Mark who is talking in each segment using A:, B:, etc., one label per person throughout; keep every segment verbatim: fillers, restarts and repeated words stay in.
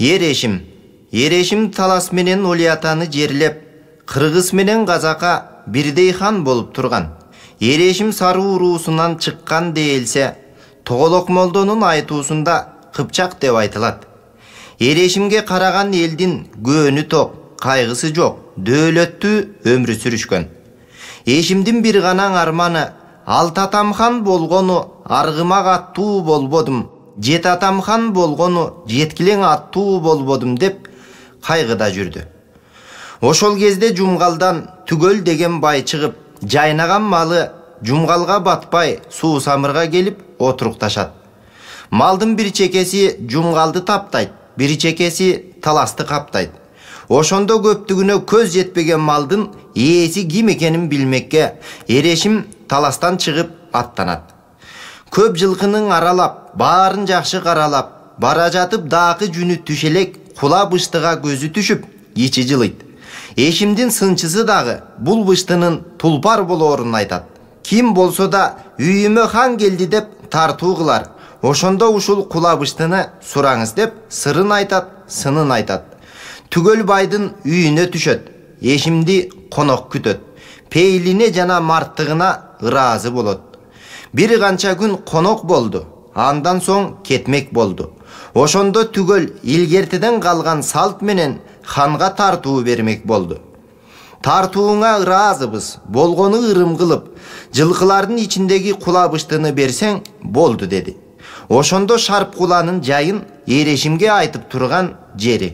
A: Ерешим. Ерешим талас менен Олиятаны жерлеп, Кыргыз менен Казакка бирдей хан болуп турган. Ерешим Саруу уруусунан чыккан деелсе, Тоголок молдонун айтуусунда Кыпчак деп айтылат. Ерешимге караган элдин көөнү ток, кайгысы жок, дөөлөттүү өмүр сүрүшкөн. Эшимдин бир гана арманы, алты атам хан болгону аргымак аттуу болбодум, жети атам хан болгону жеткилең аттуу болбодум деп кайгыда жүрдү. Ошол кезде Жумгалдан Түгөл деген бай чыгып, жайнаган малы Жумгалга батпай Суусамырга келип отурукташат. Малдын бир чекеси Жумгалды таптайт, бир чекеси таласты каптайт. Ошондо көптүгүнө көз жетпеген малдын ээси ким экенин билмекке Ерешим таластан чыгып аттанат. Көп жылкынын аралап, баарын жакшы каралап, бара жатып дагы жүнү түшелек кула быштыга көзү түшүп, ичи жылыйт. Эшимдин сынчысы дагы бул быштынын тулпар болоорун айтат. Ким болсо да үйүмө хан келди деп тартуу кылар. Ошондо ушул кула быштыны сураңыз деп сырын айтат, сынын айтат. Түгөл байдын үйүнө түшөт. Эшимди конок күтөт. Пейлине жана марттыгына ыраазы болот. Бир канча күн конок болду. Андан соң кетмек болду. Ошондо Түгөл илгертеден калган салт менен ханга тартуу бермек болду. Тартууңа ыраазыбыз, болгону ырым кылып, жылкылардын ичиндеги кула быштыны берсең болду деди. Ошондо Шарп куланын жайын Ерешимге айтып турган жери.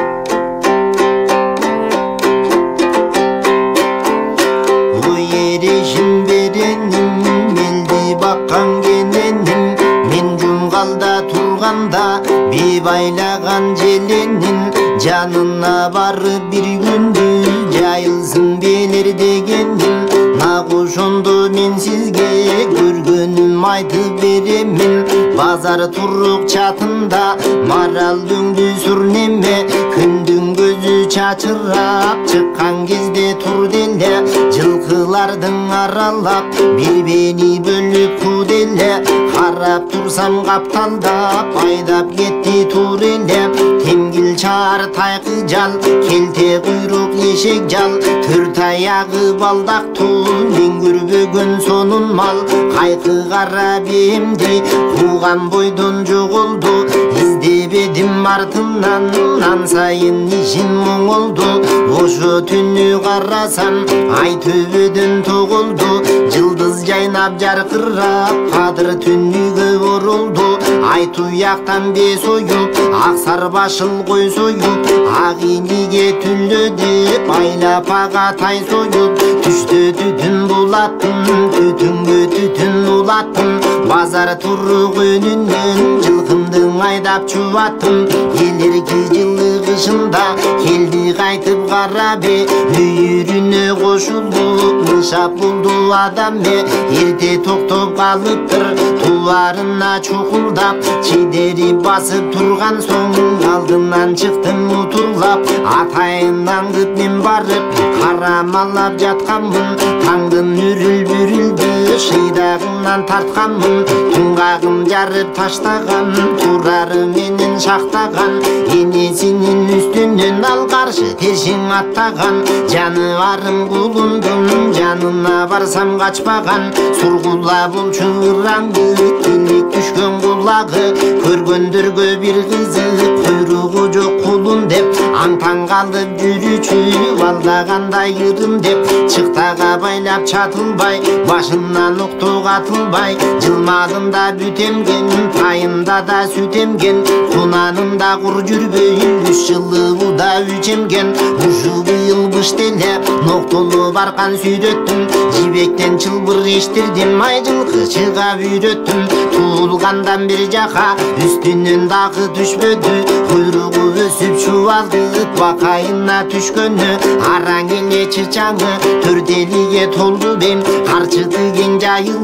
A: Ой Ерешим береним, элди баккан кененим, мен Жумгалда турганда бейбайлаган желеним, жанына барып бир күндү жайылсын белер дегеним. Нак ошондо мен сизге көргөнүм айтып беремин. Базар турук чатында марал дөңдү сүрнеме, күндүн көзү чачырап чыккан кезде тур деле, жылкылардын аралап бирбени бөлүп ку деле. Карап турсам капталдап айдап кетти тур эле, темгил чаар тайкы жал, келте куйрук эшек жал, төрт аягы балдактуу, мен көрбөгөн сонун мал. Кайкы кара бемди кууган бойдон жоголду, издебедим артымнан, ан сайын ишин моңолду. Ошо түнү карасам ай төбөдөн тоголду, жылдыз жайнап жаркырап кадыр түнүгө оролду. Ай туяктан бес оюп, ак сарбашыл кой союп, ак иниге түллөдүп, айлап ага тай союп, түштө түтүн булаттым, түтүнгө түтүн улаттым. Базар турук өнүнөн жылкымдың айдап чубаттым. Элерки жылы кышында келди кайтып карабе, үйүрүнө кошулуп ышап булду адаме. Эрте токтоп калыптыр туларына чукулдап, чидери басып турган соң алдынан чыктым утурлап. Атайын аңдып мен барып карамалап жатканмын, таңдын үрүл бүрүлдү шыйдагынан тартканмын. Туңгагын жарып таштаган, турары менен шактаган, энесинин үстүнөн ал каршы тершиң аттаган. Жаныбарым кулундун жанына барсам качпаган, сургула болчу ыраңды килик түшкөн кулагы. Көргөндөргө бир кызык, куйругу жок кулун деп, аң-таң калып жүрүчү алдагандай ырым деп. Чыктага байлап чатылбай, башынан окток атылбай, жылмагында бүт эмген, тайында да сүт эмген, кунанында кур жүрбөй, үч жылы буда үч эмген. Ушу быйыл кыш деле ноктолуп аркан сүйрөттүм, жибектен чылбыр эштирдим, ай жылкы чыгап үйрөттүм. Туулгандан бир жака үстүнөн дагы түшпөдү, куйругу өсүп чубалып бакайына түшкөнү. Араң эле чычаңы төрт элиге толду бем, карчы тиген жайылып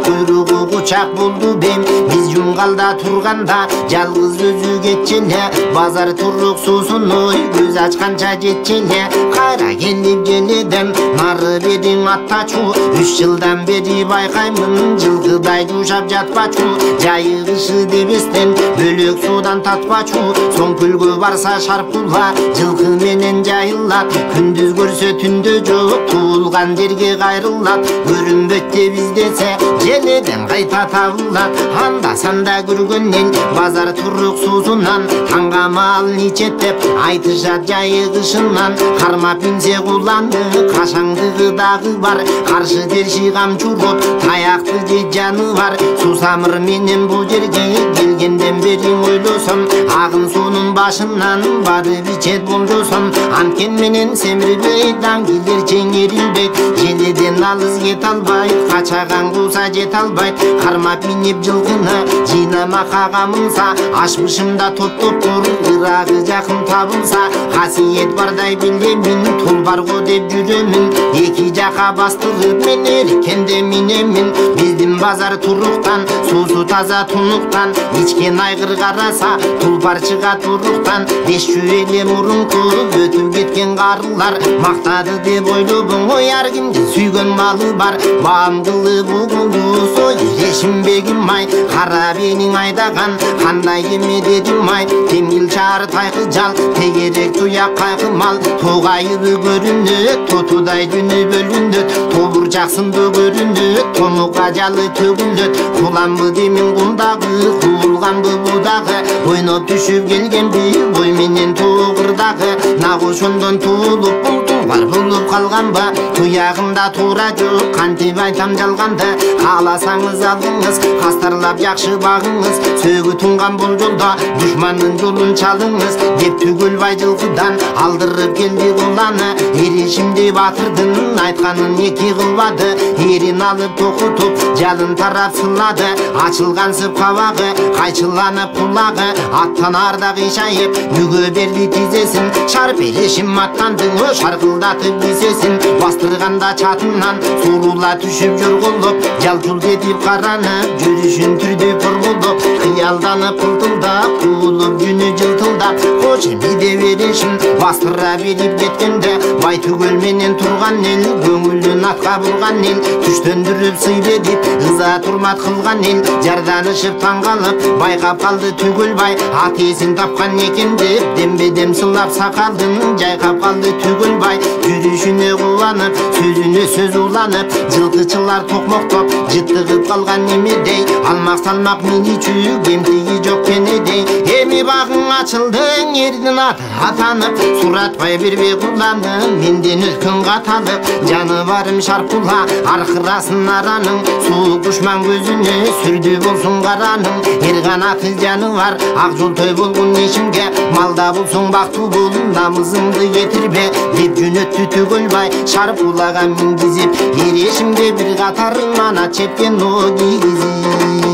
A: куйругу кучак болду бем. Биз жумгалда турганда жалгыз өзү кетчеле, базар турук суусун ой көз ачканча жетчеле. Кайра келип желеден нары бериң аттачу, үч жылдан бери байкаймын жылкыдай жушап жатпачу. Жайыгышы дебестен бөлөк суудан татпачу, соң көлгө барса шарпула жылкы менен жайылат. Күндүз көрсө түндө жок, туулган жерге кайрылат. Көрүнбөт деп издесе желеден кайта табылат. Анда санда көргөн эл базар турук суусунан, таңга маал ичеттеп айтышат жайыгышынан. Кармап инсе куланды кашаңдыгы дагы бар, каршы терши камчурот таякты же жаны бар. Сусамыр менен бул жерге келгенден бери ойлосом, агын суунун башынан барып ичет болжосом. Анткени менен семирбейт, аңгилер чеңирилбейт, желеден алыс кете албайт, качаган кууса жете албайт. Кармап минип жылкыны жыйнамакка камынса, ашмышымда топ-топтур ырагы жакын табылса. Касиет бардай билемин, тул бар го деп жүрөмүн, эки жака бастырып мен эркенде минемин. Биздин базар туруктан, суусу таза тунуктан, ичкен айгыр караса тулпар чыга туруктан. Беш эле мурунку өтүп кеткен карылар мактады деп ойлобуң, ой ар кимдин сүйгөн малы бар. Баам кылып угулду сой эрешимбегим ай, кара бенин айдаган кандай эме дедим ай. Темгил чаар тайкы жал, тегерек туяк кайкы мал. Тогайыбы көрүнөт, тотудай жүнү бөлүнөт, тобур жаксынды көрүнөт, тонукка жалы төгүлөт. Куламбы демин кундагы, куулганбы будагы, ойноп түшүп келгенби бой менен тугурдагы. Нак ошондон туулуп бул тулпар болуп калганбы, туягында туура жок, кантип айтам жалганды. Кааласаңыз алыңыз, кастарлап жакшы багыңыз, сөөгү тунган бул жолдо душмандын жолун чалыңыз деп Түгөлбай жылкыдан алдырып келди куланы. Эрешимди батырдын айтканын эки кылбады, эрин алып токутуп жалын тарап сылады. Ачылгансып кабагы, кайчыланып кулагы, аттан арда кыйшайып бүгө берди тизесин. Шарп эрешим аттандың о шаркылдатып кисесин, бастырганда чатынан суурула түшүп жорголоп, жалчул кетип каранып жүрүшүн түрдү пургулдоп. Кыялданып пылтылдап куулуп жүнү жылтылдап, кош эмиде берешим бастыра берип кеткенде. Бай Түгөл менен турган эл, көңүлүн атка бурган эл, түштөндүрүп сый берип ыза турмат кылган эл. Жарданышып таң калып байкап калды Түгөлбай, ат эсин тапкан экен деп дембе-дем сылап сакалдын жайкап калды Түгөлбай. Жүрүшүнө кубанып, сөзүнө сөз уланып, жылкычылар токмоктоп жыттыгып калган немедей. Алмак салмак миничүү кемтиги жок кенедей. Эми багың ачылдың, эрдин аты атанып, суратпай бербей куланы менден өткөн каталып. Жаны барым шарпула аркырасын аранын, суук душман көзүнө сүрдү болсун каранын. Эр канаты жаны бар ак жол той болгон ишимге, малда болсоң бактуу бол, намызыңды кетирбе деп жөнөттү Түгөлбай шарпулага мингизип. Эрешимде бир катар мана чепкен о кийгизип.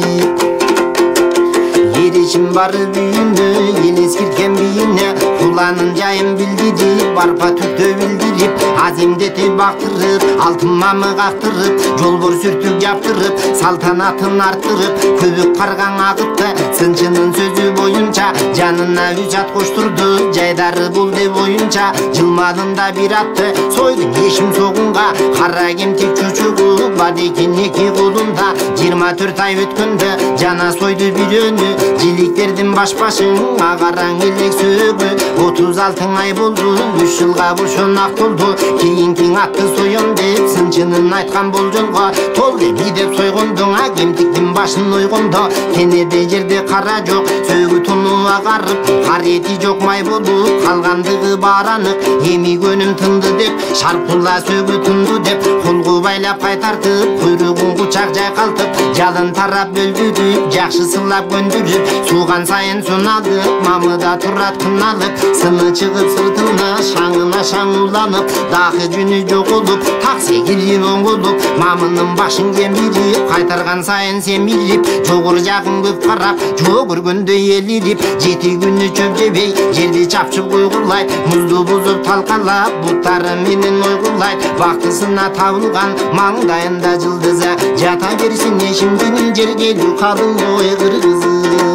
A: Эрешим барып үйүнө, эл эскирткен бийине, куланын жайын билдирип, арпа түктө билдирип, аземдетип бактырып, алтын мамык актырып, жолбор сүртүк жаптырып, салтанатын арттырып, көбүк каргаң агытты. Сынчынын сөзү боюнча жанына үч ат коштурду, жайдары бул деп оюнча. Жылмадында бир атты сойдун эшим согунга, кара кемтик чучугу бар экен эки колунда. жыйырма төрт ай өткөндө жана сойду бирөөнү, жиликтердин баш башың агараң элек сөөгү. отуз алты ай болду, үч жылга бошонак толду. Кийинки атты соём деп сынчынын айткан болжолго, тол эми деп сойгондуң а кемтиктин башын ойгондо. Кенеде жерде кара жок, сөөгү туну агарып, кар эти жок май болуп калгандыгы бааранык. Эми көнүм тынды деп шарпула сөөгү тынду деп, колго байлап кайтартып, куйругун кучак жайкалтып, жалын тарап бөлдүрүп, жакшы сылап көндүрүп, сууган сайын суналып, мамыда турат кыналып, сыны чыгып сыртына, шаңына шаң уланып, дагы жүнү жоголуп, такси кирип оңголуп, мамынын башын кемирип, кайтарган сайын семирип, жогор жагын көп карап, жок көргөндө эли кирип, жети күнү чөп жебей, жерди чапчып уйгурлайт, музду бузуп талкалап, буттары менен ойгулайт. Бактысына табылган маңдайында жылдызы, жата берсин эшимдин жергелүү калың ой кыргызы.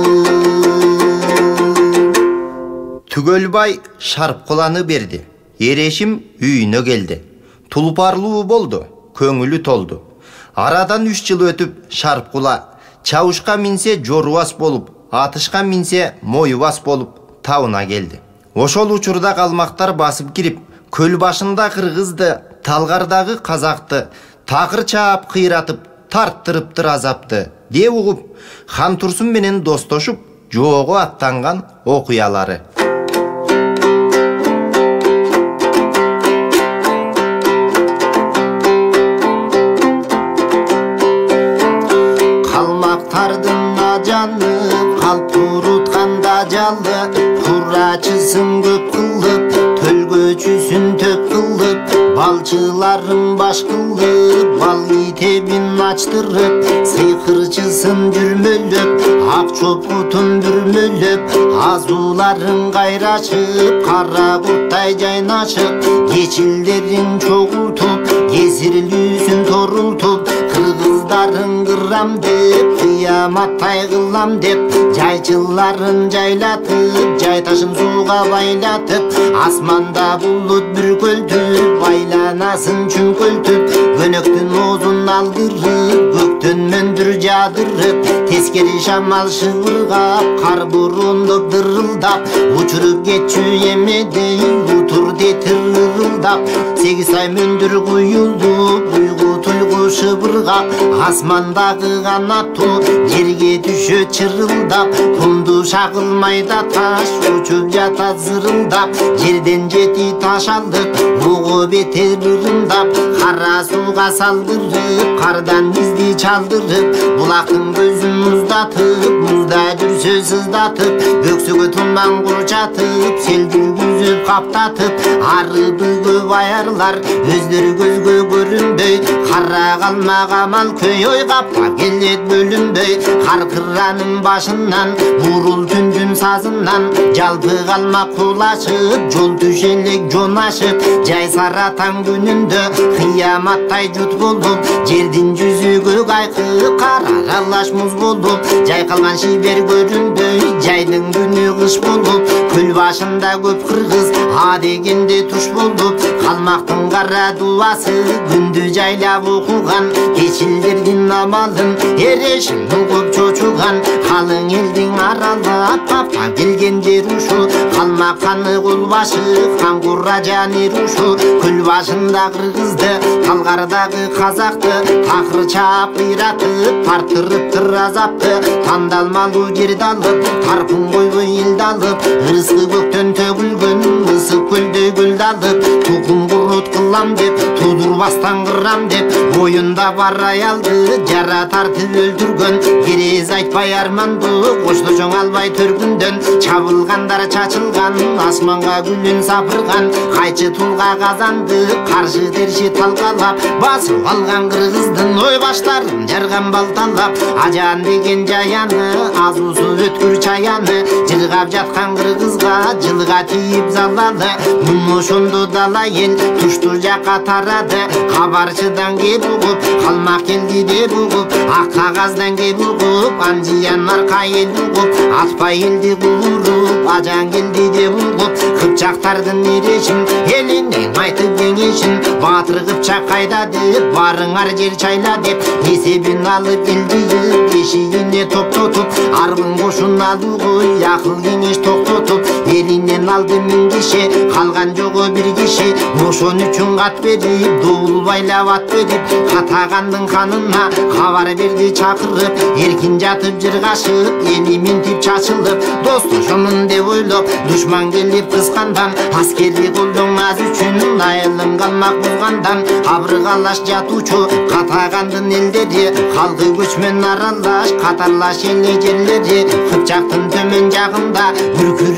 A: Түгөлбай Шарпкуланы берди. Эрешим үйүнө келди. Тулпарлуу болду, көңүлү толду. Арадан үч жыл өтүп, Шарпкула чабышка минсе жорубас болуп, атышка минсе моюбас болуп табына келди. Ошол учурда калмактар басып кирип, көл башында кыргызды, талгардагы казакты такыр чаап кыйратып, тарттырыптыр азапты деп угуп, Хан Турсун менен достошуп, жоого аттанган окуялары. Kalmaktardın ajanı, kalp turutkanda jalı, kurrachısın köp kılıp, tölgöчүсүн төп кылып, балчыларын баш кылып, бал итебин ачтырып, сыйкырчысын жүрмөлөп, ак чопутун бүрмөлөп, азууларын кайрашып, кара курттай жайнашып, кечилдерин чогултуп, кесирлүүсүн торултуп, кыргыздарын кырам деп, кыяматтай кылам деп, жайчыларын жайлатып, жайташын сууга байлатып, асманда булут бүркөлтүп, байланасын чүңкөлтүп, көнөктүн оозун алдырып, көктөн мөндүр жадырып, тескери шамал шыбыргап, кар бурундуп дырылдап, учуруп кетчү эмедей утурди тырылдап, сегиз ай мөндүр куюлуп, уйгу туйгу шыбыргап, асмандагы канаттуу жерге түшөт чырылдап, кумду шагылмайда таш учуп жатат зырылдап, жерден жети таш алдык бугу бетер ырымдап, кара сууга салдырып, кардан изди чалдырып, булактын көзүн муздатып, музда жүрсө сыздатып, бөксөгө туман курчатып, сел жүргүзүп каптатып, арыбы көп аярлар өздөрү көзгө көрүнбөй, кара калмак амал көй ой каптап келет бөлүнбөй, кар кыранын башынан, бурул түндүн сазынан, жалпы калмак кулашып, жол түшелек жон ашып, жай саратаң күнүндө кыяматтай жут болуп, жердин жүзү көк айкы кара аралаш муз болуп, жайкалган шибер көрүнбөй, жайдын күнү кыш болуп, көл башында көп кыргыз а дегенде туш болуп, калмактын кара дубасы күндү жайлап окуган, кечилдердин амалын эрешим угуп чочуган, калың элдин аралап таптап келген жер ушу, калмак ханы кол башы хан курра жаны рушу, көл башында кыргызды, талгардагы казакты такыр чаап кыйратып, тартырыптыр азапты, тандалмалуу жерди алып, тарпын койбой элди алып, ырыскы көктөн төгүлгөн ысык көлдөй көлдү алып, тукум курут кылам деп, тудурбастан кырам деп, боюнда бар аялды жара тартып өлтүргөн, керез айтпай арманды коштошоң албай төркүндөн, чабылгандар чачылган, асманга күлүн сапырган, кайчы тулга казанды каршы терши талкалап, басып алган кыргыздын ой баштарын жарган балталап, ажан деген жаяны, азуусу өткүр чаяны, жыргап жаткан кыргызга жылга тийип залалы, муну ошондо дала эл тушту жакка тарады, кабарчыдан кеп угуп, калмак келди деп угуп, ак кагаздан кеп угуп, анжиян арка эл угуп, атпай элди кууруп, ажан келди деп угуп, кыпчактардын эрешин элинен айтып кеңешин, баатыр кыпчак кайда деп, барыңар жер чайла деп, эсебин алып элдип, эшигине топтотуп, арбын кошун алуугой акыл кеңеш токтотуп, элинен алды миң киши, калган жогу бир киши, ошон үчүн кат берип, дубул байлап ат берип, катагандын ханына кабар берди чакырып, эркин жатып жыргашып, эли минтип чачылып, достошомун деп ойлоп, душман келип кыскандан, аскери колдон аз үчүн айылым калмак болгондан, абрыгалаш жатуучу катагандын элдери, калды көчмөн аралаш, катарлаш эле жерлери, кыпчактын төмөн жагында бүркүрөнүн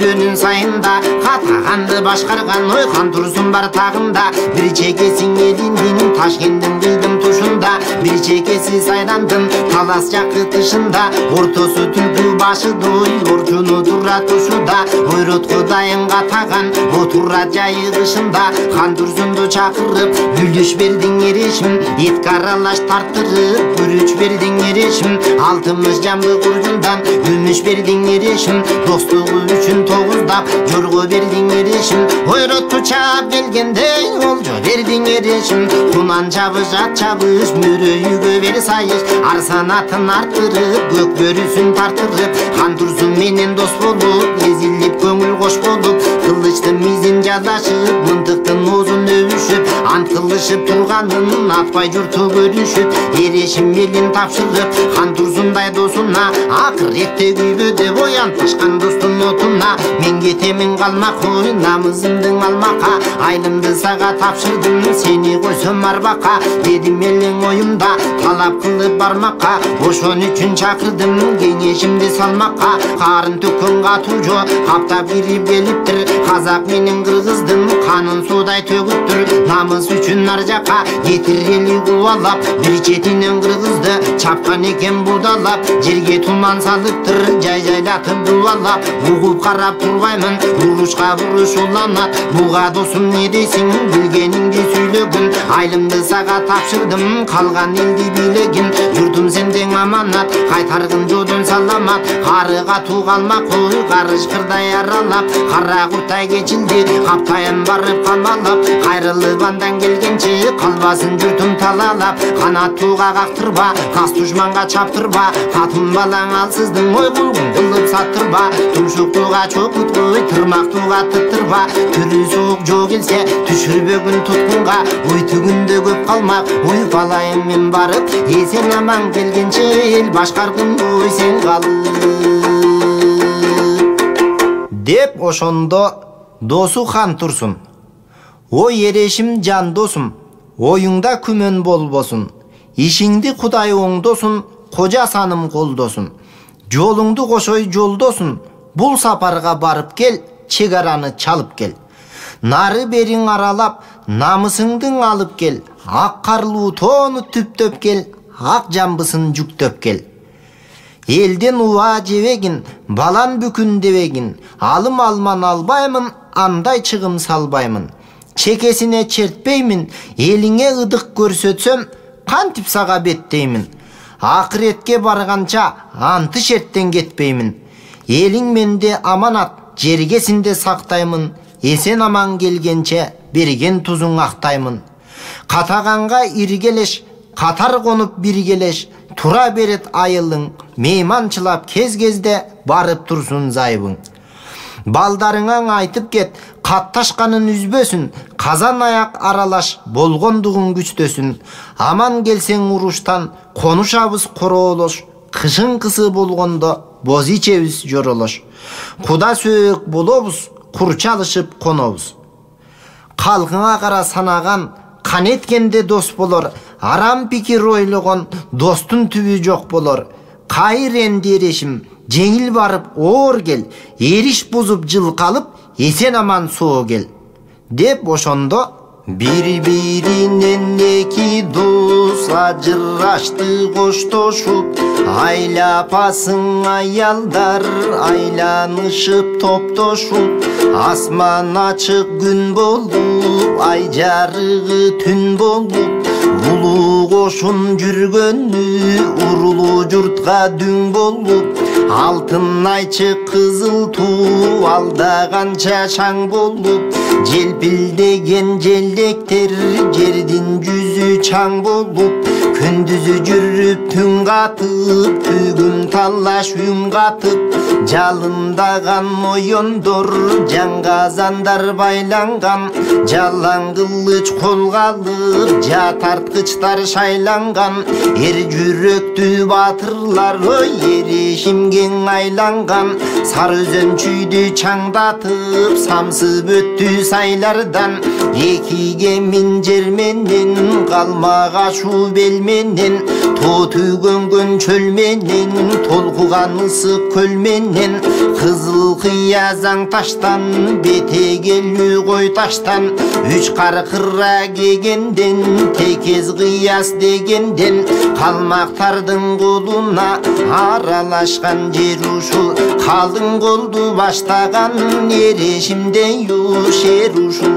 A: сайында, катаганды башкарган ой Хантурсун бар тагында. Бир чекесиң элиндин Ташкенттин кыйдым тушунда, бир чекеси Сайрандын Талас жакы тышында. Ортосу түлкү башыдой орчуну тура тушуда, ойрот Кудайым катаган отура жайы кышында. Хантурсунду чакырып бүлүш бердиң эрешим, эт каралаш тартырып бүрүч бердиң эрешим. Алтымыш жамбы куржундан күмүш бердиң эрешим, достугу үчүн тогуздап жорго бердиң эрешим. Ойротту чаап келгенде олжо бердиң эрешим. Кунан чабыш ат чабыш мөрөйүгө бер сайыш, арсан атын арттырып көк бөрүсүн тартырып. Хантурсун менен дос болуп эзилип көңүл кош болуп, кылычтын мизин жазашып мынтыктын оозун өбүшүп, ант кылышып турганын атпай журту көрүшүп. Эрешим элин тапшырып Хантурсундай досуна, акыретте күйбөдө боянтышкан достун отуна. Мен кетемин калмак ой намызымдын алмакка, айлымды сага тапшырдым сени койсом арбакка. Дедим элең оюмда талап кылып бармакка, ошон үчүн чакырдым кеңешимди салмакка. Карын төккөн катуу каптап кирип келиптир, казак менен кыргыздын канын суудай төгүптүр. Намыс үчүн ар жакка кетир эли кубалап, бир четинен кыргызды чапкан экен будалап. Жерге туман салыптыр жай жайлатып дубалап, угуп карап турбаймын урушка буруш уланат. Буга досум не дейсиң билгениңди сүйлөгүн, айлымды сага тапшырдым калган элди бийлегин. Журтум сенден аманат кайтаргын жодон саламат, кары катуу калмак ой карышкырдай аралап. Кара куртай кечилди каптайын барып камалап, кайрылып андан келгенче калбасын журтум талалап. Канаттууга кактырба кас душманга чаптырба, катын балаң алсыздың ой кулгун кылып саттырба. Тумшуктууга чокутпой тырмактууга тыттырба, түрү суук жоо келсе түшүрбөгүн туткунга. Ой түгүндө көп калмак ой балайым мен барып, эсен аман келгенче эл башкаргын ой сен калып деп ошондо досу Хантурсун. Ой эрешим жан досум, оюңда күмөн болбосун, ишиңди Кудай оңдосун, кожа саным колдосун. Жолуңду кошой жолдосун, бул сапарга барып кел, чек араны чалып кел. Нары бериң аралап, намысыңдың алып кел, ак карлуу тоону түптөп кел, ак жамбысын жүктөп кел. Элден уа жебегин, балан бүкүн дебегин, алым алман албаймын, андай чыгым салбаймын. Чекесине чертпеймин, элиңе ыдык көрсөтсөм, кантип сага беттеймин. Акыретке барганча анты шерттен кетпеймин. Элиң менде аманат, жергесинде сактаймын, эсен аман келгенче берген тузуң актаймын. Катаганга иргелеш, катар конуп биргелеш, тура берет айылың, мейманчылап кез-кезде барып турсун зайыбың. Балдарыңаң айтып кет, катташканын үзбөсүн, казан аяк аралаш болгондугун күчтөсүн. Аман келсең уруштан, конушабыз короолош, кышын кысы болгондо боз ичебиз жоролош. Куда сөөк болобуз, курчалышып конобуз. Калкыңа кара санаган, кан эткенде дос болор, арам пикир ойлогон достун түбү жок болор. Кайыр энди эрешим, жеңил барып оор кел, эриш бузуп жылкалып, эсен аман соо кел деп ошондо бири-биринен эки дос ажырашты коштошуп, айлапасың аялдар айланышып топтошуп. Асман ачык күн болуп, ай жарыгы түн болуп, улуу кошун жүргөнү урулуу журтка дүң болуп. Алтын айчы кызыл туу алдаганча шаң болуп, желпилдеген желдектер жердин жүзү чаң болуп. Күндүзү жүрүп түн катып, бүгүн талаш үн катып, жалындаган моёндор жаңгазандар байланган, жалаң кылыч колго алып жа тарткычтар шайланган. Эр жүрөктүү батырлар ой эрешимге айланган, сары өзөн чүйдү чаңдатып самсып өттү сайлардан. Экиге мин жер менен калмак ашуу бел менен, Otugöngön çöl menen, толкуган ысык көл менен, кызыл кыязаң таштан, бетегелүү кой таштан, үч каркыра кегенден, текез кыяс дегенден, калмактардын колуна аралашкан жер ушу, калың колду баштаган эрешимден юшер ушу.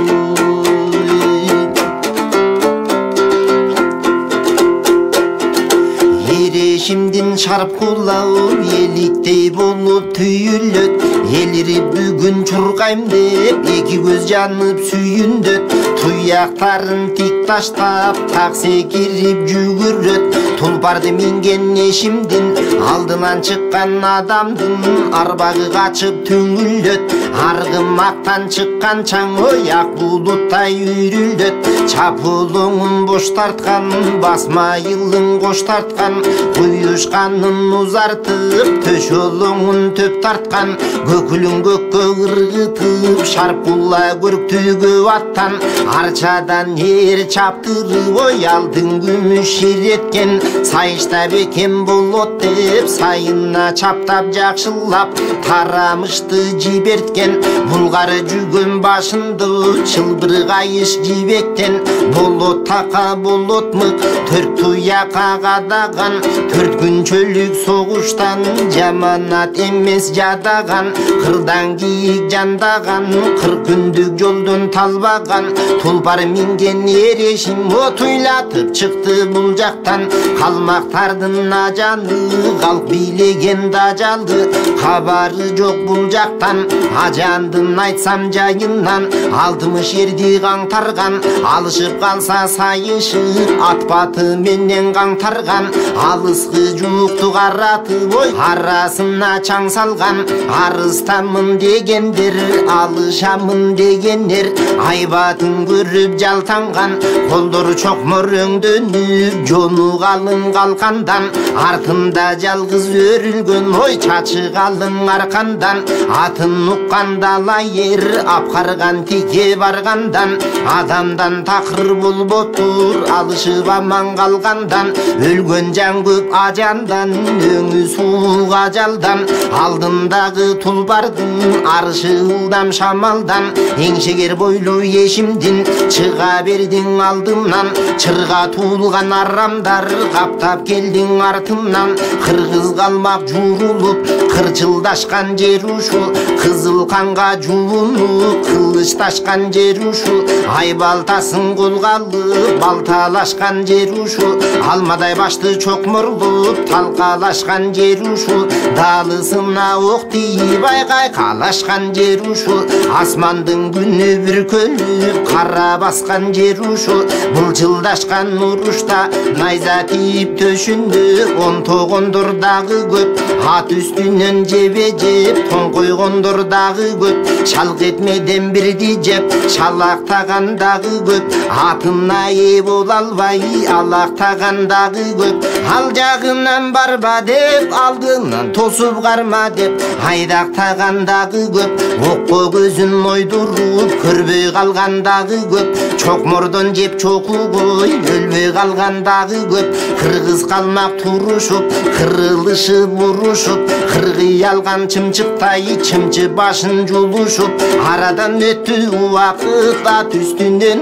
A: Ereşimdin şarp kulağı eliktey bolup tüyülöt, eliri бүгүн чуркайм деп эки көз жанып сүйүндөт, туяктарын тик таштап такси кирип жүгүрөт, тулпарды минген эшимдин алдынан чыккан адамдын арбагы качып түңүлөт, аргымактан чыккан чаң ояк булуттай үйрүлдөт, чапулуңун бош тарткан басмайылың кош тарткан, куюшканын узартып төшөлүңүн төп тарткан, көкүлүң көккө ыргытып шарпула көрктүгө аттан, арчадан эр чаптырып оялдың күмүш ширеткен, сайышта бекем болот деп сайына чаптап жакшылап тарамышты жиберткен, булгары жүгөн башынды чылбыр кайыш жибектен, болот така болот мык төрт туякка кадаган, төрт күнчөлүк согуштан жаманат эмес жадаган, кырдан кийик жандаган, кырк күндүк жолдон талбаган, тулпар минген эрешим отуйлатып чыкты бул жактан, калмактардын ажаны калк бийлеген дажалды, кабары жок бул жактан, ажандын айтсам жайынан, алтымыш эрди каңтарган, алышып калса сайышып ат баты менен каңтарган, алыскы жуукту каратып ой арасына чаң салган, арыстамын дегендер алышамын дегендер, айбатын көрүп жалтанган, колдору чокмор өңдөнүп жону калың калкандан, артында жалгыз өрүлгөн ой чачы калың аркандан, атын укканда лайыр апкарган тике баргандан, адамдан такыр болботур алышып аман калгандан, өлгөн жан көп ажандан, өңү суук ажалдан, алдындагы тулбардын арышы ылдам шамалдан, эңшегер бойлуу эшимдин чыга бердиң алдымнан, чырга туулган арамдар каптап келдиң артымнан, кыргыз калмак журулуп кырчылдашкан жер ушу, кызыл канга жуунуп кылыч ташкан жер ушу, ай балтасын колго алып балталашкан жер ушу, алмадай башты чокморлуп талкалашкан жер ушу, даалысына ок тийип айгай калашкан жер ушу, асмандын күнү бүркөлүп кара баскан жер ушу, былчылдашкан урушта найза тийип төшүндө онтогондор дагы көп, ат үстүнөн жебе жеп тоң койгондор дагы көп, шалк этмеден бирди жеп шалактаган дагы көп, атына ээ боло албай алактаган дагы көп, ал жагынан барба деп алдынан тосуп карма деп айдактаган дагы көп, окко көзүн ойдуруп көрбөй калган дагы көп, чокмордон жеп чокугой өлбөй калган дагы көп, кыргыз калмак турушуп кырылышып урушуп, кыргый алган чымчыктай чымчы башын жулушуп, арадан өттү убакыт ат үстүнөн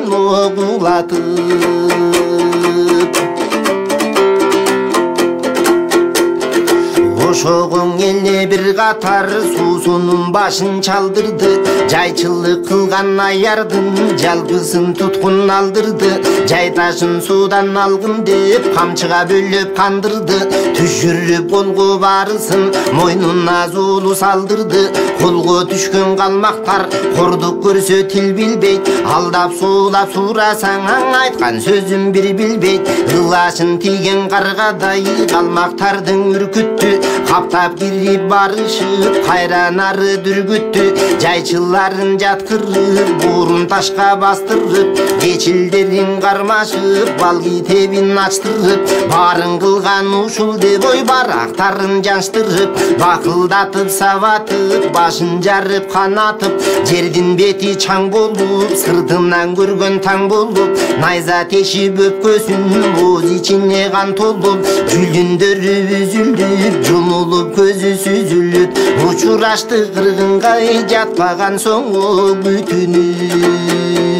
A: огулатып. Ошогоң эле бир катар суусунун башын чалдырды, жайчылык кылган аярдын жалгысын туткун алдырды, жайташын суудан алгын деп камчыга бөлөп кандырды, түшүрүп колго барысын мойнуна зулу салдырды, колго түшкөн калмактар кордук көрсө тил билбейт, алдап суулап сурасаң аң айткан сөзүн бир билбейт, ылашын тийген каргадай калмактардын үркүттү каптап кирип барышып кайранары дүргүттү жайчыларын жаткырып бурун ташка бастырып кечилдерин кармашып бал китебин ачтырып баарын кылган ушул деп ой барактарын жанштырып бакылдатып сабатып башын жарып канатып жердин бети чаң болуп сыртынан көргөн таң болуп найза тешип өпкөсүн боз ичине кан толуп жүлдүндөрү үзүлүп жумулуп көзү сүзүлүп учурашты кыргынга жатпаган соңу бүтүнүп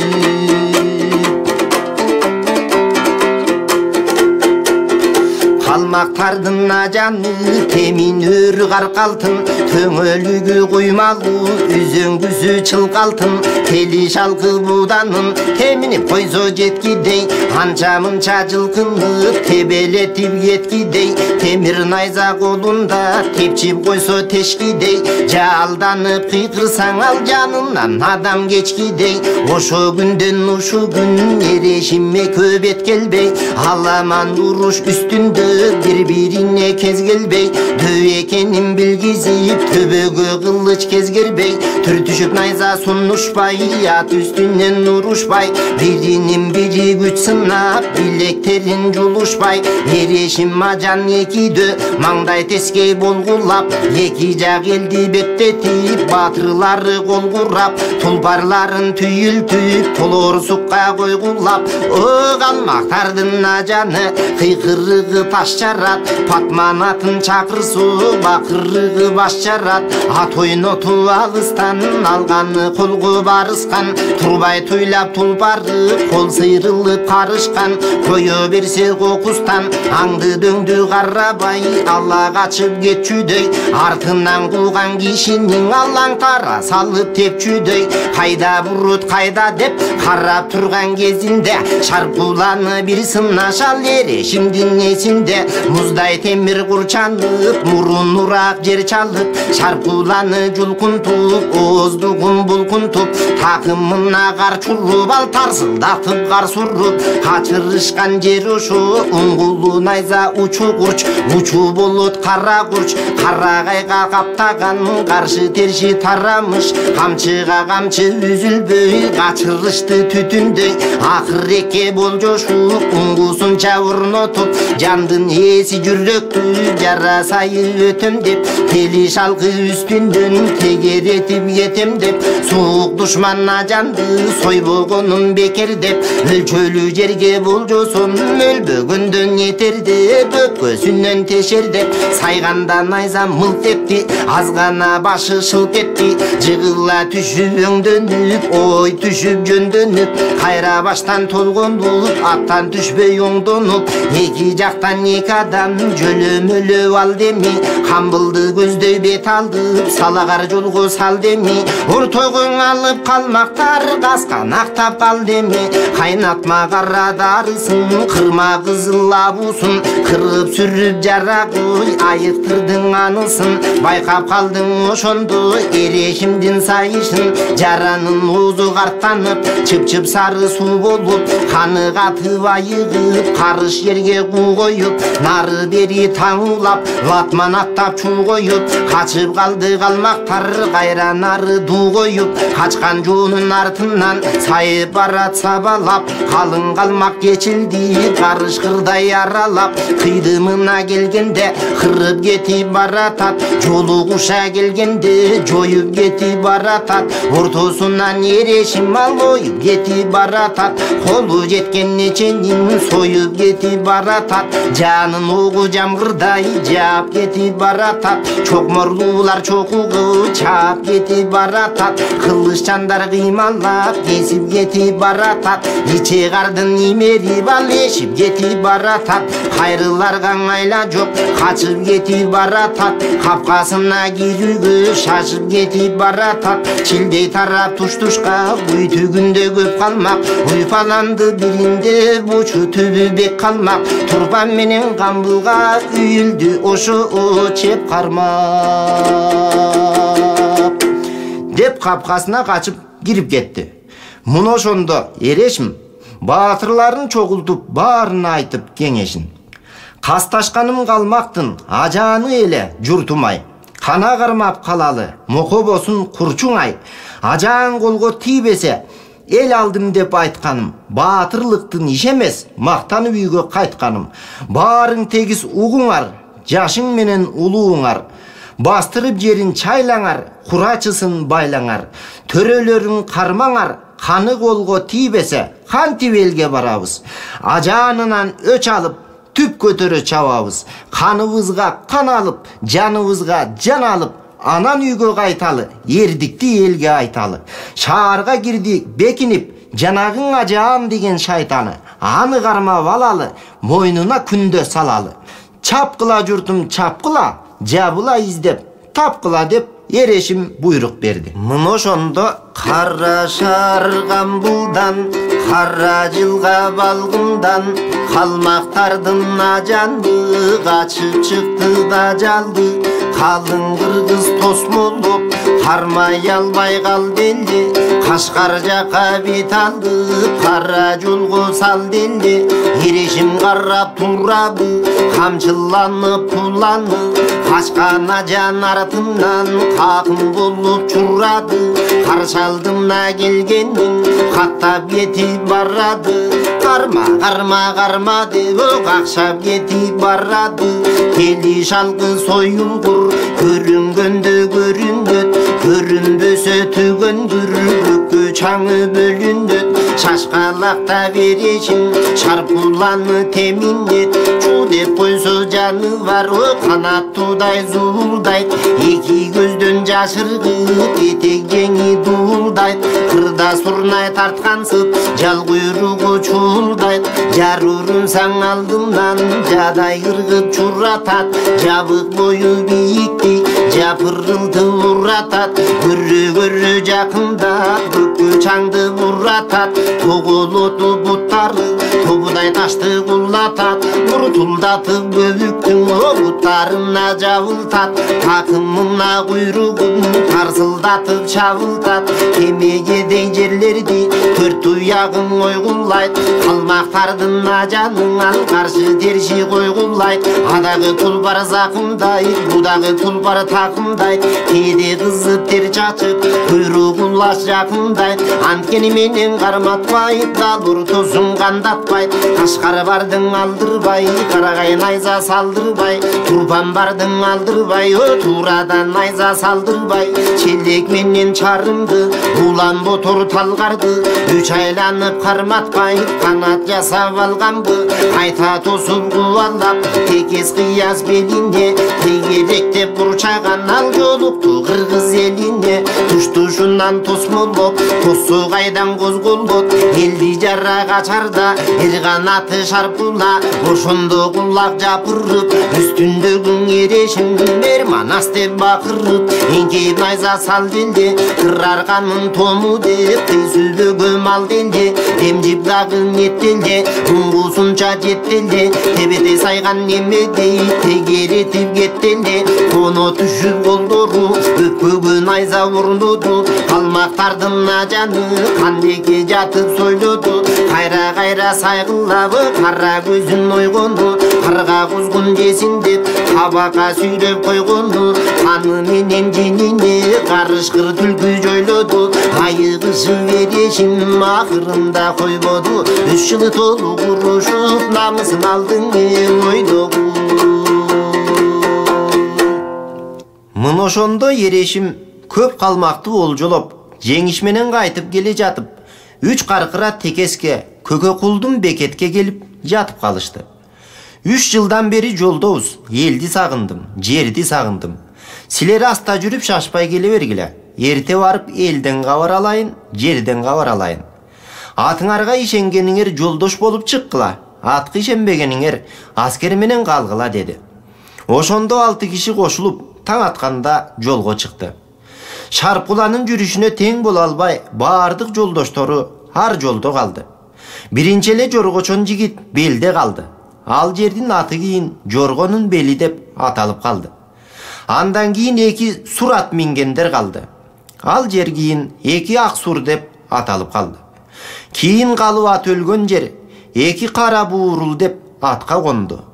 A: калмактардын ажаны темин өрү каркалтын төңөлүгү куймалуу үзөңгүсү чылкалтын тели шалкы бууданын теминип койсо жеткидей анча мынча жылкынып тебелетип кеткидей темир найза колунда тепчип койсо тешкидей жалданып кыйкырсаң ал жанынан адам кечкидей ошо күндөн ушул күн эрешиме көбөт келбей аламан уруш үстүндө бири-бирине кез келбей дөй экенин билгизип төбөгө кылыч кезгербей түр түшүп найза сунушпай ат үстүнөн урушпай биринин бири күч сынап билектерин жулушпай эрешим ажан экидө маңдай тескей болгулап эки жак элди беттетип баатырлары кол курап тулпарларын түйүлтүп толорсукка койгулап о калмактардын ажаны кыйкырыгы таш жарат патманатын чакырсу бакырыгы баш жарат ат ойнотуп алыстан алганы колго барышкан турбай туйлап тулпары кол сыйрылып карышкан кое берсе кокустан аңды дөңдү карабай ала качып кетчүдөй артынан кууган кишинин алаң тара салып тепчүдөй кайда бурут кайда деп карап турган кезинде шарпуланы бир сынашал эрешимдин эсинде муздай темир курчанып мурун урак жер чалып шарпуланы жулкунтуп ооздугун булкунтуп такымына кар чуруп ал тарсылдатып кар суруп качырышкан жер ошо уңгулуу найза учу курч учу болот кара курч карагайга каптаган каршы терши тарамыш камчыга камчы үзүлбөй качырышты түтүндөй акыреке болжошуп уңгусунча орнотуп жандын эси жүрөктү жара сайы өтөм деп тели шалкы үстүндөн тегеретип кетем деп суук душман ажанды сойбогонун бекер деп өлчөлүү жерге болжосун өлбөгөндөн этер деп өпкөсүнөн тешер деп сайганда найза мылт этти азгана башы шылт этти жыгыла түшүп өңдөнүп ой түшүп жөндөнүп кайра баштан толгонуп аттан түшпөй оңдонуп эки жактан эки адам жөлөмөлө ал деми камбылды көздөй бет алдып салагар жолго сал деми ортогоң алып калмактар касканактап кал деми кайнатма кара дарысын кырма кызыл абуусун кырып сүрүп жара кой айыктырдың анысын байкап калдың ошондо эрешимдин сайышын жаранын оозу карттанып чып-чып сары суу болуп каны катып айыгып карыш жерге куу коюп нары бери таңулап латман аттап чуу коюп качып калды калмактар кайра нары дуу коюп качкан жоонун артынан сайып барат сабалап калың калмак кечилди карыш кырдай аралап кыйдымына келгенде кырып кетип баратат жолу куша келгенде жоюп кетип баратат ортосунан эрешим ал оюп кетип баратат колу жеткен неченин союп кетип баратат жанын огу жамгырдай жаап кетип баратат чокморлуулар чокугу чаап кетип баратат кылыччандар кыймалап кесип кетип баратат иче кардын имерип ал эшип кетип баратат кайрыларга айла жок качып кетип баратат капкасына кирүүгө шашып кетип баратат чилдей тарап туш-тушка буйтүгүндө көп калмак уйпаланды биринде бучу түбү бек калмак турпан менен камбылга үйүлдү ошо чеп кармап деп капкасына качып кирип кетти. Муну ошондо эрешим баатырларын чогултуп баарына айтып кеңешин. Касташканым калмактын ажааны эле журтумай. Кана кармап калалы, мoko болсун курчуңай. Ажаан колго тийбесе, эл алдым деп айтканым. Баатырлыктын иш эмес, мактанып үйгө кайтканым. Баарың тегиз угуңар, жашың менен улууңар. Бастырып жерин чайлаңар, курачысын байлаңар. Төрөлөрүң кармаңар, каны колго тийбесе, кантип элге барабыз. Ажаанынан өч алып, түп көтөрө чабабыз. Каныбызга кан алып, жаныбызга жан алып, анан үйгө кайталы, эрдикти элге айталы. Шаарга кирди бекинип, жанагың ажаан деген шайтаны. Аны кармап алалы, мойнуна күндө салалы. Чапкыла журтум чапкыла, жабыла издеп, тапкыла деп Ерешим буйрук берди. Мына ошондо кара шарган булдан, кара жылга балгындан, калмактардын ажанды качып чыкты да жалды. Калың кыргыз тосмолуп, кармай албай калды эле. Кашкар жака бет алды, кара жолго салды эле. Ерешим карап турабы, камчыланып туланып, качкан ажан артынан какын болуп чурады. Каршы алдымна келгендин каттап кетип барады. Карма, карма, карма деп какшап кетип барады. Тели шалкы союлгур, көрүнгөндө көрүндөт, көрүнбөсө түгөндүр, көккө чаңы бөлүндөт. Шашкалакта Ерешим шарпуланы теминет, чу деп койсо жаны бар, канаттуудай зуулдайт. Эки көздөн жашыргыт, этек жеңи дуулдайт. Кырда сурнай тарткансып, жал куйругу чуулдайт. Жар урунсаң алдымдан, жадай кыргып чуратат. Жабык бою бийикти, жапырылды уратат. Көрө көрө жакындап, көккө чаңды буратат. Тоголоту буттары, тобудай ташты кулатат. Муртулдатып бөлүктүң буттарына жабылтат. Такымына куйругун тарсылдатып чабылтат. Кемегедей жерлерди төрт уягын ойгулайт. Калмактардын ажанынан каршы терши койгулайт. Адагы тулпар закымдай, будагы тулпар такымдай. Кээде кызып тер чачып, куйругун лаш жакындайт. Анткени менен карматпайт, далур тосун кандатпайт. Кашкар бардың алдырбай, карагай найза салдырбай. Турпан бардың алдырбай, турадан найза салдырбай. Челек менен чарымды, улан ботор талгарды. Үч айланып карматпай, канат жасап алганбы. Кайта тосуп кубалап, текес кыяз белинде. Тегеректеп бурчаган ал жолукту кыргыз элине. Туш тушунан тосмолоп, тосу кайдан козголот. Элди жара качарда, эр канаты шарпула. Ошондо кулак жапырып, үстүндөгүң Ерешим бер манас деп бакырып. Эңкейип найза салды эле, кырар канын тому деп. Тейсүздөгө мал делде, демжип дагы неттелде. Уңгусунча жеттелде, тебете сайган немедей. Тегеретип кеттелде, коно түшүп колдору. Өпкөгө найза урундуду, калмактардын ажаны кандеке жатып сойлоду. Кайра кайра сайгылап, кара көзүн ойгону. Карга кузгун жесин деп, табакка сүйрөп койгону. Аны менен женине карышкыр түлкү жойлоду. Айыгышы Ерешим акырында койбоду. Үч жылы толук урушуп, намысын алдың ойдогу. Мына ошондо Ерешим көп калмакты олжолоп, жеңиш менен кайтып келе жатып, үч каркыра текеске көкө кулдун бекетке келип жатып калышты. Үч жылдан бери жолдобуз, элди сагындым, жерди сагындым. Силер аста жүрүп шашпай келе бергиле. Эрте барып элден кабар алайын, жерден кабар алайын. Атыңарга ишенгениңер жолдош болуп чыккыла, атка ишенбегениңер аскер менен калгыла деди. Ошондо алты киши кошулуп, таң атканда жолго чыкты. Шарпуланын жүрүшүнө тең боло албай, баардык жолдоштору ар жолдо калды. Биринчи эле жоргочон жигит белде калды. Ал жердин аты кийин Жоргонун бели деп аталып калды. Андан кийин эки сур ат мингендер калды. Ал жер кийин эки ак сур деп аталып калды. Кийин калып ат өлгөн жер эки кара буурул деп атка конду.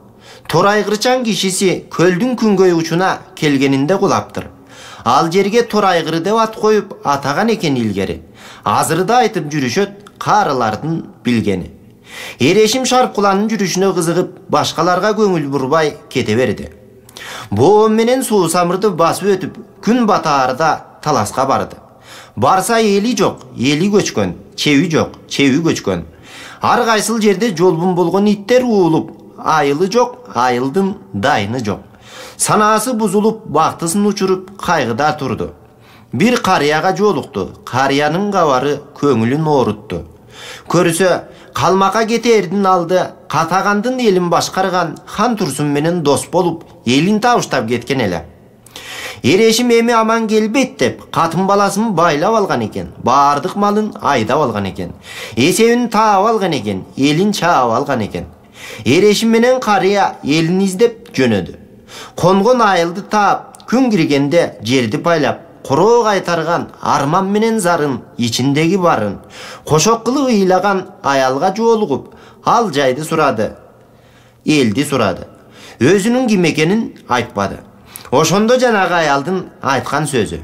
A: Торайгырчан кишиси көлдүн күнгөй учуна келгенинде кулаптыр. Ал жерге торайгыры деп ат коюп атаган экен илгери. Азырда айтып жүрүшөт карылардын билгени. Эрешим Шарпкуланын жүрүшүнө кызыгып, башкаларга көңүл бурбай кете берди. Боом менен суу самырды басып өтүп, күн батаарда таласка барды. Барса эли жок, эли көчкөн, чеби жок, чеби көчкөн. Ар кайсыл жерде жолбун болгон иттер уулуп, айылы жок, айылдын дайыны жок. Санаасы бузулуп, бактысын учуруп, кайгыда турду. Бир карыяга жолукту. Карыянын кабары көңүлүн оорутtu. Көрсө, калмакка кетердин алды Катагандын элин башкарган Хан Турсун менен дос болуп, элин табыштап кеткен эле. Эрешим эми аман келбейт деп, катын баласын байлап алган экен. Бардык малын айдап алган экен. Эсебин таап алган экен, элин чаап алган экен. Эрешим менен карыя элин издеп жөнөдү. Конгон айылды таап, күн киргенде жерди байлап, короо кайтарган арман менен зарын, ичиндеги барын, кошок кылып ыйлаган аялга жолугуп, ал жайды сурады, элди сурады. Өзүнүн ким экенин айтпады. Ошондо жанагы аялдын айткан сөзү: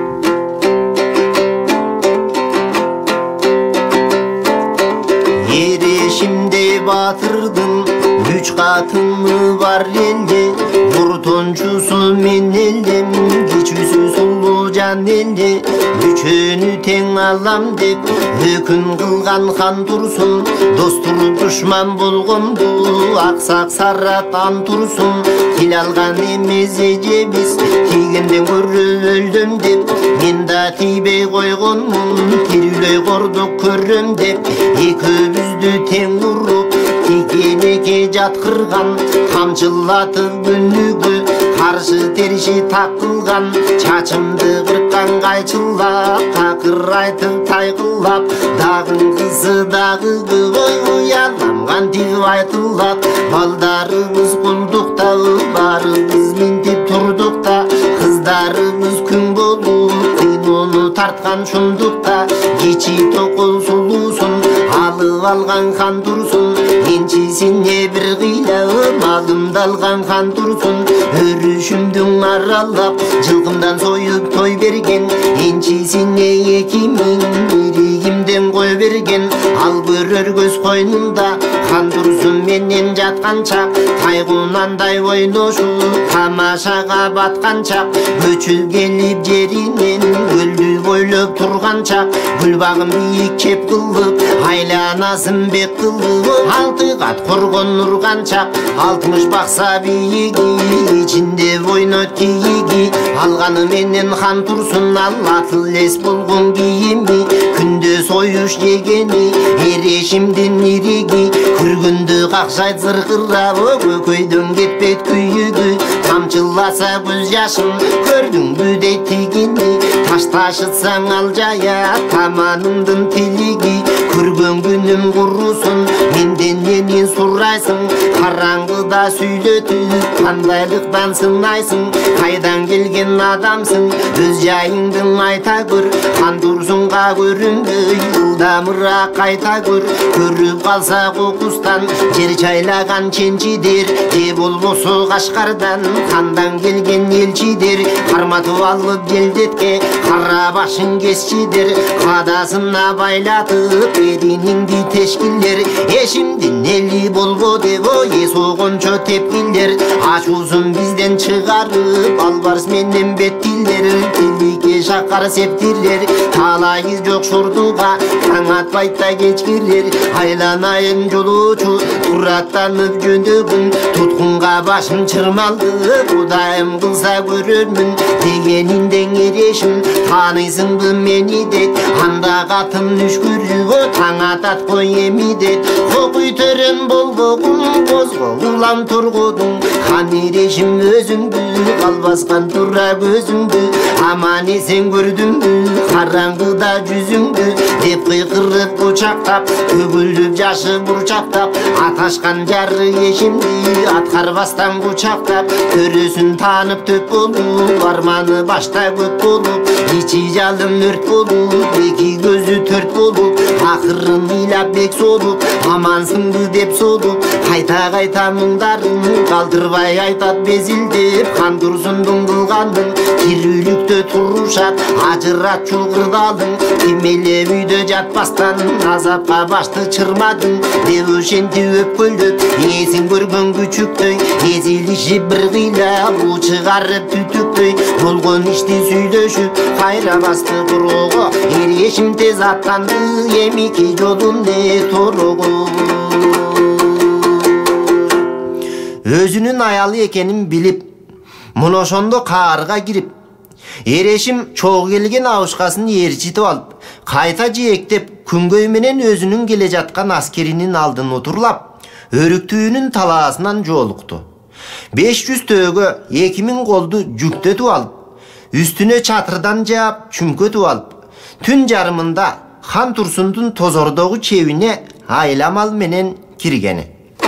A: Эрешимдей батырдын үч катыны бар элде, муртончусу мен элдем, кичүүсү сулуу жан элде. Үчөнү тең алам деп өкүн кылган Хан Турсун, достур душман болгонду аксак сараттан Турсун. Тил алган эмес эжебиз, тийгенден көрө өлдүм деп, мен да тийбей койгонмун, тирүүлөй кордук көрөм деп. Экөөбүздү тең уруп, текенеке жаткырган, камчылатып күнүгө каршы териши такылган. Чачымды кырккан кайчылап, такыр айтып тайгылап, дагын кызы дагы көбөй уяламган тип айтылат. Балдарыбыз кулдукта, барыбыз минтип турдукта, кыздарыбыз күн болуп кыйноonu тарткан шундукта. Кичи токол сулуусун алып алган Хан Турсун, энчисине бир кыйлап малымды алган Хан Турсун. Өрүшүмдүн аралап, жылкымдан союп той берген, энчисине эки миң иригимден кой берген. Ал көрөр көз койнунда Хан Турсун менен жаткан чак, тайгунандай ойношуп тамашага баткан чак. Көчүп келип жеринен көлдү бойлоп турган чак, гүлбагын бийик чеп кылып, айланасын бек кылып. Алты кат коргон урган чак, алтымыш бакса бийиги, ичинде ойнот кийиги. Алганы менен Хан Турсун аллатыл эс болгон кийими, күндө союш жегени, эрешимдин ириги. Күргүндү какшайт зыркырап, көкөйдөн кетпейт күйүгү. Тамчыласа көз жашын, көрдүңбү дейт тигини. Таш ташытсаң ал жая, таманымдын тилиги. Көргөн күнүм курусун, менден эмне сурайсың? Караңгыда сүйлөтүп, кандайлыктан сынайсың? Кайдан келген адамсың? Өз жайыңдын айта көр. Хан Турсунга көрүнбөй, ылдамыраак кайта көр. Көрүп калса кокустан, жер жайлаган ченчидер, же болбосо Кашкардан хандан келген элчидер. Карматып алып желдетке, кара башын кесчидер. Кадасына байлатып, эриниңди тешкиллер. Эшимдин эли болбо деп ой согончо тепкилер. Ачуусун бизден чыгарып, албарс менен беттилер. Тиликке шакар септирлер, талайыз жок шордуга, таң атпайт да кечкирлер. Айланайын жолуучу, тураттанып жөндөбүн, туткунга башым чырмалды, кудайым кылса көрөрмүн дегенинден эрешим. Тааныйсыңбы мени дейт, анда катын үшкүрүп, таң атат кой эми дейт. Кокуй төрөн болбогун, козголгулам тургудуң. Хан эрешим өзүңдү, калбаскан тура көзүңдү. Аман эсен көрдүңбү, караңгыда жүзүңдү,
B: деп кыйкырып кучактап, төгүлүп жашы бурчактап, аташкан жары эшимди аткарбастан кучактап, төрөсүн таанып төп болуп, арманы башта көп болуп, ичи жалын өрт болуп, эки көзү төрт болуп, акырын ыйлап бек солуп, амансыңбы деп солуп, кайта кайта муңдарын калтырбай айтат безилдеп, хан турсундун кылганын кирүүлүктө турушат, ажыратчу кырдалың, ким эле үйдө жатпастан азапка башты чырмадың, деп ошентип өпкөлдөп, эсин көргөн күчүктөй, эзилишип бир кыйла буу чыгарып түтүктөй, болгон ишти сүйлөшүп, кайра басты курого, эрешим тез аттанды, эмики жолун не торого.
A: Өзүнүн аялы экенин билип, муну ошондо каарга кирип, эрешим чогуу келген абышкасын ээрчитип алып, кайта жээктеп, күнгөй менен өзүнүн келе жаткан аскеринин алдын утурлап, өрүктүүнүн талаасынан жолукту. беш жүз төөгө эки миң колду жүктөтүп алып, үстүнө чатырдан жаап, чүмкөтүп алып, түн жарымында хан Турсундун тозордогу чебине айламал менен киргени.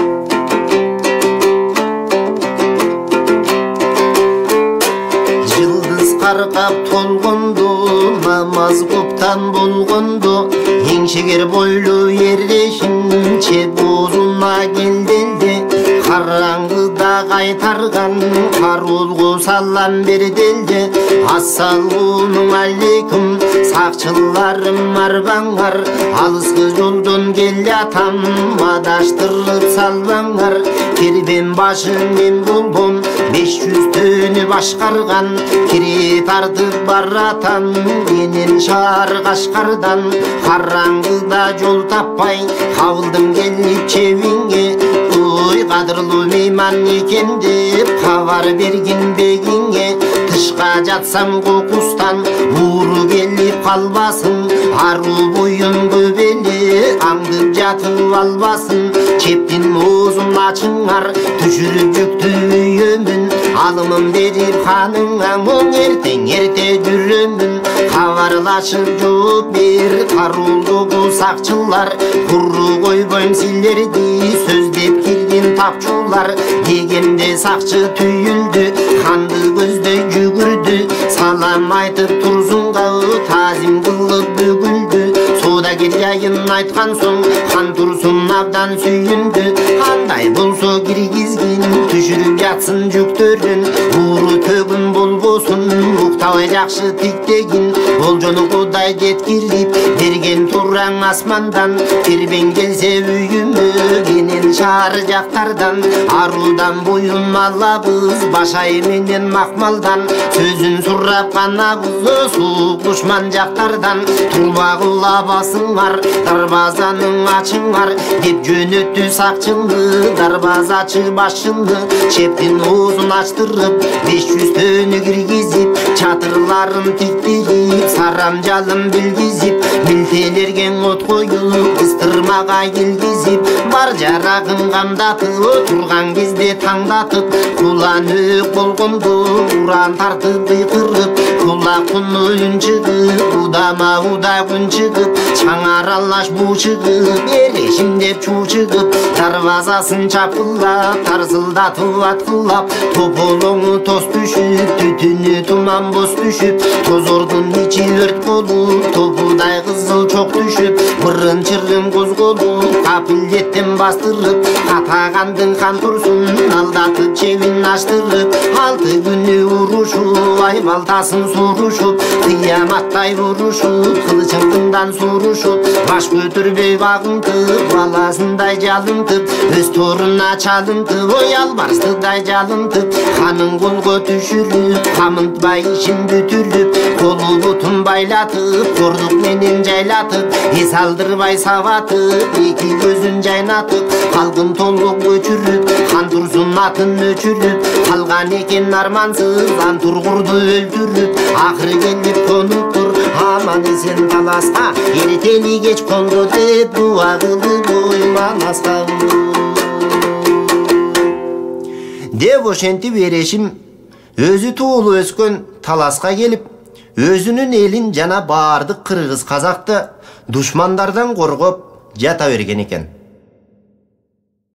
B: Жылдыз каркап толгонду, намаз куптан болгонду, эңшегер бойлуу эрешим чеп оозуна келделди, караңгыда кайтарган кароолго салам берделди. Ассалому алейкум, сакчыларым арбаңар, алыскы жолдон келатам, адаштырып салбаңар. Кербен башы мен болбом, беш жүз төнү башкарган, кире тартып баратам, менен шаар Кашкардан. Караңгыда жол таппай, кабылдым келип чебиңе, ой кадырлуу мейман экен деп кабар бергин бегиңе. Тышка жатсам кокустан, ууру келип калбасын, аруу боюн көп эле аңдып жатып албасын. Чептин оозун ачыңар, түшүрүп жүктү үйөмүн, алымын берип ханыңа, моң эртең эрте жүрөмүн. Кабарлашып жооп бер, кароолдогу сакчылар, куру койбойм силерди, сөздөп киргин тапчулар. Дегенде сакчы түйүлдү, ханды көздөй жүгүрдү, салам айтып Турсунга таазим кылып бөгүлдү. Соодагер жайын айткан соң, хан Турсун абдан сүйүндү, кандай болсо киргизгин, түшүрүп жатсын жүктөрүн, ууру төгүн болбосун, уктабай жакшы тиктегин. Болжону Кудай жеткирип берген тураң асмандан, кирбен келсе үйүмө кенен шаар жактардан. Аруудан буюн алабыз, башай менен макмалдан, сөзүн сурап канабыз суук душман жактардан. Турбагыла басыңар, дарбазанын ачыңар, деп жөнөттү сакчыны, дарбазачы башыны. Чептин оозун ачтырып, беш жүз төнү киргизип, чатырларын тиктирип, сарам жалын билгизип, милтелерген от коюп, кыстырмага келгизип, бар жарагын камдатып, отурган кезде таңдатып, кулан өк болгондо уран тартып ыйкырып, кулакуну үн чыгып, удама уда күн чыгып, чаң аралаш буу чыгып, эрешим деп чуу чыгып, дарбазасын чапкылап, тарсылдатып аткылап, тополоңу тоз түшүп, түтүнү туман боз түшүп, тозордун ичи өрт болуп, топудай кызыл чок түшүп, мырын чырын козголуп, капилдеттен бастырып, катагандын хан Турсун алдатып чебин аштырып, алты күнү урушуп, ай балтасын сурушуп, кыяматтай урушуп, кылычыңдан сурушуп, баш көтөрбөй багынтып, баласындай жалынтып, өз торуна чалынтып, ой албарстыдай жалынтып, ханын колго түшүрүп, камынтпай ишин бүтүрүп, колу бутун байлатып, кордук менен жайлатып, эс алдырбай сабатып, эки көзүн жайнатып, калгын толук өчүрүп, хан Турсун атын өчүрүп, калган экен армансыз, Антургурду өлтүрүп, акыры келип конуптур, аман эсен таласка, эртели кеч колдо деп дуа кылып ойманаска.
A: Деп ошентип эрешим өзү туулуп өскөн таласка келип, өзүнүн элин жана баардык кыргыз казакты душмандардан коргоп жата берген экен.